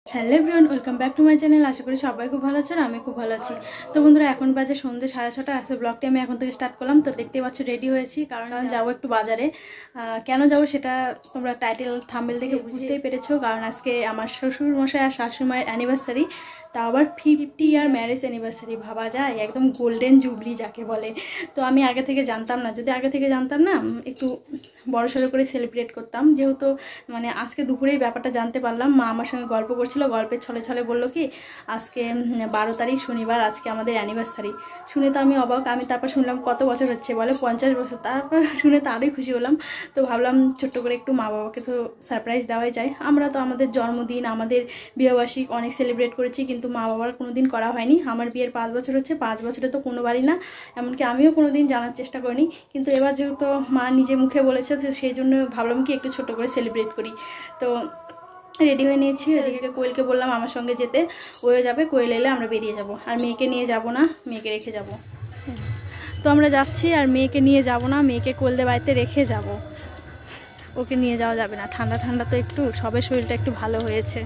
Hello everyone, welcome back to my channel. আশা করি সবাই খুব ভালো আছেন, আমি খুব ভালো আছি। তো বন্ধুরা, এখন বাজে সন্ধ্যে 6:30। আজকে ব্লগটি আমি এখন থেকে স্টার্ট করলাম। তো দেখতে পাচ্ছ রেডি হয়েছি, কারণ যাবো একটু বাজারে। কেন যাবো সেটা তোমরা টাইটেল থাম্বনেল দেখে বুঝতেই পেরেছো, কারণ আজকে আমার শ্বশুর মশাই আর শাশুড়ি মায়ের অ্যানিভার্সারি। তা আবার 50 ইয়ার ম্যারেজ অ্যানিভার্সারি, ভাবা যায়, একদম গোল্ডেন জুবলি যাকে বলে। তো আমি আগে থেকে জানতাম না, যদি আগে থেকে জানতাম না একটু বড়সড় করে সেলিব্রেট করতাম। যেহেতু মানে আজকে দুপুরেই ব্যাপারটা জানতে পারলাম, মা আমার সঙ্গে গল্প করছিল, গল্পের ছলে ছলে বললো কি আজকে 12 তারিখ শনিবার, আজকে আমাদের অ্যানিভার্সারি। শুনে তো আমি অবাক। আমি তারপর শুনলাম কত বছর হচ্ছে, বলে 50 বছর। তারপর শুনে তো আরোই খুশি হলাম। তো ভাবলাম ছোট্ট করে একটু মা বাবাকে তো সারপ্রাইজ দেওয়াই যায়। আমরা তো আমাদের জন্মদিন, আমাদের বিয়েবার্ষিক অনেক সেলিব্রেট করেছি, কিন্তু মা বাবার কোনো দিন করা হয়নি। আমার বিয়ের 5 বছর হচ্ছে, 5 বছরে তো কোনোবারই না, এমনকি আমিও কোনো দিন জানার চেষ্টা করিনি। কিন্তু এবার যেহেতু মা নিজে মুখে বলেছে, তো সেই জন্য ভাবলাম কি একটু ছোট করে সেলিব্রেট করি। তো রেডি হয়ে নিয়েছি। এদিকে কোয়েলকে বললাম আমার সঙ্গে যেতে, ওয়ে যাবে, কোয়েল এলে আমরা বেরিয়ে যাব। আর মেয়েকে নিয়ে যাব না, মেয়েকে রেখে যাব। তো আমরা যাচ্ছি, আর মেয়েকে নিয়ে যাব না, মেয়েকে কোয়েলদের বাড়িতে রেখে যাব। ওকে নিয়ে যাওয়া যাবে না, ঠান্ডা ঠান্ডা তো একটু, সবে শরীরটা একটু ভালো হয়েছে।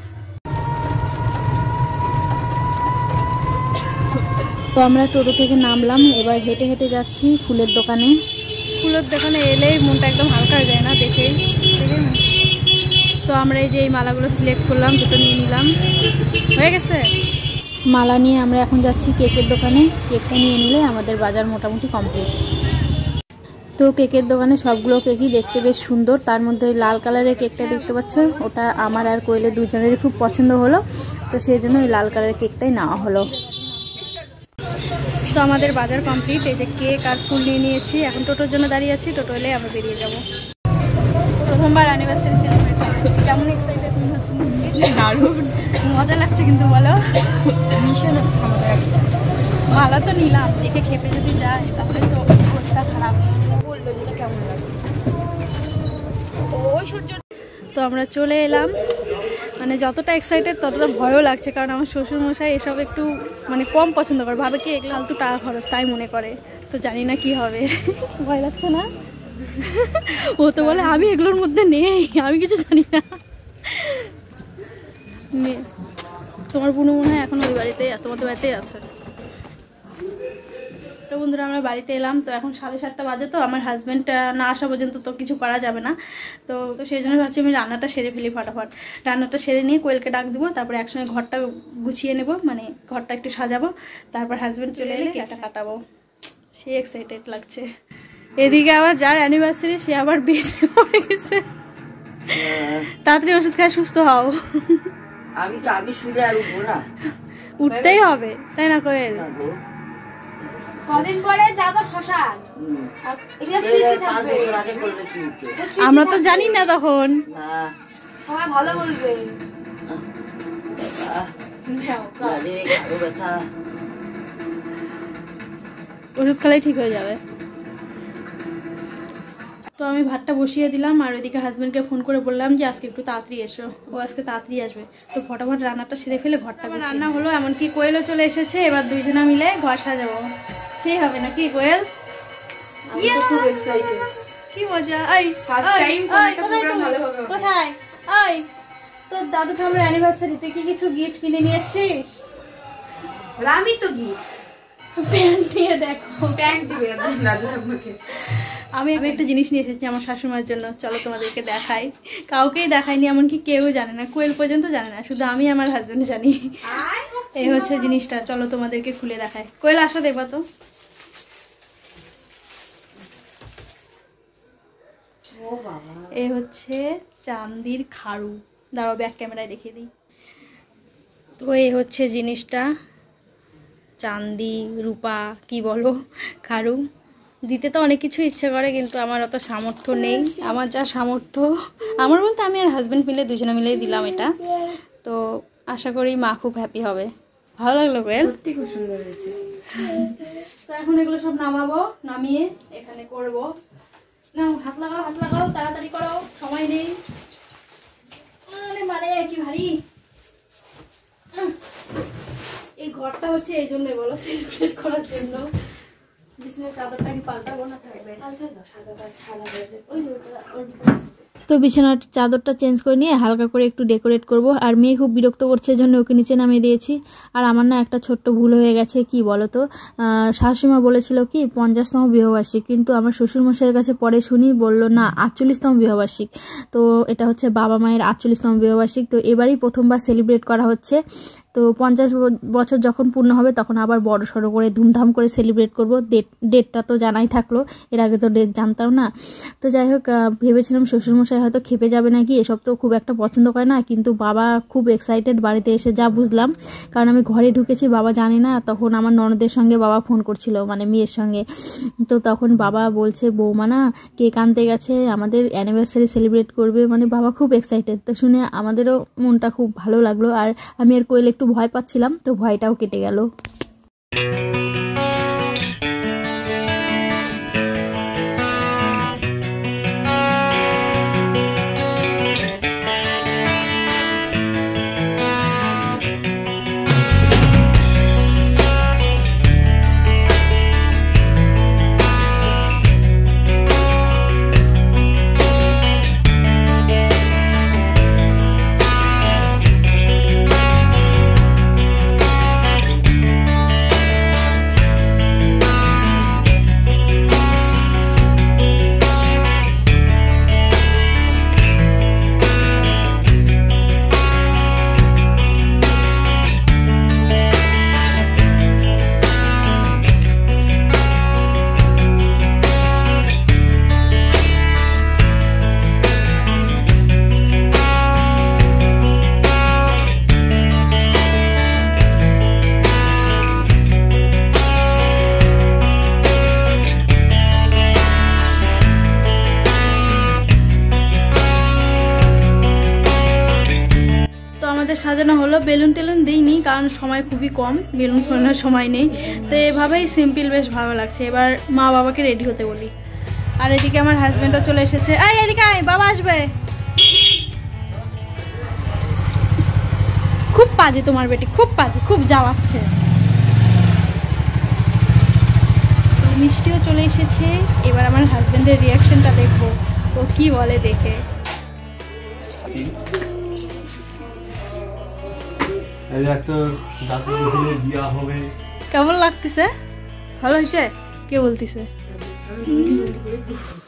তো আমরা টোটো থেকে নামলাম, এবার হেঁটে হেঁটে যাচ্ছি ফুলের দোকানে। ফুলের দোকানে এলেই মনটা একদম হালকা হয়ে যায় না দেখে। তো আমরা এই যে এই মালাগুলো সিলেক্ট করলাম, দুটো নিয়ে নিলাম, হয়ে গেছে। মালা নিয়ে আমরা এখন যাচ্ছি কেকের দোকানে। কেকটা নিয়ে নিলে আমাদের বাজার মোটামুটি কমপ্লিট। তো কেকের দোকানে সবগুলো কেকই দেখতে বেশ সুন্দর। তার মধ্যে লাল কালারের কেকটা দেখতে পাচ্ছ, ওটা আমার আর কোয়েলের দুজনেরই খুব পছন্দ হলো। তো সেই জন্য ওই লাল কালারের কেকটাই নেওয়া হলো। তো আমাদের বাজার কমপ্লিট। এই যে কেক আর ফুল নিয়ে নিয়েছি, এখন টোটোর জন্য দাঁড়িয়ে আছি, টোটো এলে আমরা বেরিয়ে যাব। প্রথমবার অ্যানিভার্সারি সেলিব্রেট করবো, কেমন এক্সাইটেড হচ্ছে? দারুণ মজা লাগছে কিন্তু, বলো মিশন হচ্ছে আমাদের। ভালো তো নিলাম, দেখে খেপে যদি যায় তাহলে তো অবস্থা খারাপ। বললো যেটা কেমন লাগে ওই সূর্য। তো আমরা চলে এলাম। মানে যতটা এক্সাইটেড ততটা ভয়ও লাগছে, কারণ আমার শ্বশুরমশাই এসব একটু মানে কম পছন্দ করে, ভাবে কি এগুলো ফালতু টাকা খরচ, তাই মনে করে। তো জানি না কি হবে, ভয় লাগছে না? ও তো বলে আমি এগুলোর মধ্যে নেই, আমি কিছু জানি না। তোমার বোনও মনে হয় এখন ওই বাড়িতেই, তোমাদের বাড়িতেই আছে। তো বন্ধুরা, আমরা বাড়িতে এলাম। তো এখন 7:30 বাজে। তো আমার হাজব্যান্ড না আসা পর্যন্ত তো কিছু করা যাবে না। তো সেই জন্য ভাবছি আমি রান্নাটা সেরে ফেলি ফটাফট। রান্নাটা সেরে নিয়ে কোয়েলকে ডাক দিব, তারপরে একসঙ্গে ঘরটা গুছিয়ে নেব, মানে ঘরটা একটু সাজাবো। তারপর হাজব্যান্ড চলে এলে কেকটা কাটাবো। সে এক্সাইটেড লাগছে। এদিকে আবার যার অ্যানিভার্সারি সে আবার বেঁচে পড়ে গেছে। তাড়াতাড়ি ওষুধ খায় সুস্থ হও। আমি তো আগে শুলে আর উঠবো না, উঠতেই হবে, তাই না কোয়েল? কদিন পরে যাবো শ্মশান, আমরা তো জানি না তখন। সবাই ভালো বলবে। ওষুধ খেলেই ঠিক হয়ে যাবে। তো আমি ভাতটা বসিয়ে দিলাম, আর ওইদিকে হাজবেন্ডকে ফোন করে বললাম যে আজকে একটু তাড়াতাড়ি এসো, ও আজকে তাড়াতাড়ি আসবে। তো ফটাফট রান্নাটা সেরে ফেলে ঘরটা রান্না হলো, এমনকি কোয়েলও চলে এসেছে। এবার দুইজনা মিলে ঘর সাজাবো, সেই হবে নাকি কোয়েল? কি মজা! কোথায় তোর দাদু ঠাকুরের অ্যানিভার্সারি, তুই কি কিছু গিফট কিনে নিয়ে এসছিস? আমি তো গিফট প্যান্ট নিয়ে দেখো, প্যান্ট দিবে দাদু ঠাকুরকে। আমি একটা জিনিস নিয়ে এসেছি আমার শাশুড়িমার জন্য, চলো তোমাদেরকে দেখাই। কাউকেই দেখাইনি, এমনকি কেউ জানে না, কোয়েল পর্যন্ত জানে না, শুধু আমি আমার হাজবেন্ড জানি। এই হচ্ছে জিনিসটা, চলো তোমাদেরকে খুলে দেখাই। কোয়েল আসো, দেখবা তো। এই হচ্ছে চান্দির খাড়ু, দাঁড়াও ব্যাক ক্যামেরায় দেখিয়ে দিই। তো এই হচ্ছে জিনিসটা, চান্দি রূপা কি বলো, খাড়ু। দিতে তো অনেক কিছু ইচ্ছে করে, কিন্তু আমার অত সামর্থ্য নেই। আমার যা সামর্থ্য, আমার বলতে আমি আর হাজব্যান্ড মিলে দুজনে মিলেই দিলাম এটা। তো আশা করি মা খুব হ্যাপি হবে। ভালো লাগলো কোয়েল? সত্যি খুব সুন্দর হয়েছে। তো এখন এগুলো সব নামাবো, নামিয়ে এখানে করব। না, হাত লাগাও, হাত লাগাও, তাড়াতাড়ি করো, সময় নেই। আরে মারে কি ভারী। এই ঘরটা হচ্ছে এই জন্য বলো, সেলিব্রেট করার জন্য। বিছানার চাদরটা কি পাল্টাবো না থাকবে? পাল্টাবো, সাদা সাদা ওই যে তো বিছানার চাদরটা চেঞ্জ করে নিয়ে হালকা করে একটু ডেকোরেট করব। আর মেয়ে খুব বিরক্ত করছে, জন্য ওকে নিচে নামিয়ে দিয়েছি। আর আমার না একটা ছোট্ট ভুল হয়ে গেছে, কি বলো তো, শাশুড়িমা বলেছিল কি 50তম বিবাহবার্ষিক, কিন্তু আমার শ্বশুরমশাইয়ের কাছে পরে শুনি বললো না 48তম বিবাহবার্ষিক। তো এটা হচ্ছে বাবা মায়ের 48তম বিবাহবার্ষিক। তো এবারই প্রথমবার সেলিব্রেট করা হচ্ছে। তো 50 বছর যখন পূর্ণ হবে তখন আবার বড় সড়ো করে ধুমধাম করে সেলিব্রেট করব। ডেটটা তো জানাই থাকলো, এর আগে তো ডেট জানতাম না। তো যাই হোক, ভেবেছিলাম শ্বশুরমশাই হয়তো খেপে যাবে নাকি, এসব তো খুব একটা পছন্দ করে না, কিন্তু বাবা খুব এক্সাইটেড বাড়িতে এসে, যা বুঝলাম। কারণ আমি ঘরে ঢুকেছি, বাবা জানে না, তখন আমার ননদের সঙ্গে বাবা ফোন করছিল, মানে মেয়ের সঙ্গে। তো তখন বাবা বলছে বৌমা না কেক আনতে গেছে, আমাদের অ্যানিভার্সারি সেলিব্রেট করবে, মানে বাবা খুব এক্সাইটেড। তো শুনে আমাদেরও মনটা খুব ভালো লাগলো। আর আমি আর কোয়েল একটু ভয় পাচ্ছিলাম, তো ভয়টাও কেটে গেল। সাজানো হলো, বেলুন টেলুন দিইনি কারণ সময় খুবই কম, বেলুন ফোলানোর সময় নেই। তো এভাবেই সিম্পল বেশ ভালো লাগছে। এবার মা বাবাকে রেডি হতে বলি। আর এদিকে আমার হাজবেন্ডও চলে এসেছে। আয় এদিকে আয়, বাবা আসবে। খুব পাজি তোমার বেটি, খুব পাজি, খুব জ্বালাচ্ছে। তো মিষ্টিও চলে এসেছে। এবার আমার হাজবেন্ডের রিয়াকশনটা দেখবো, ও কি বলে দেখে। কেমন লাগতেছে? ভালো হয়েছে? কে বলতেছে?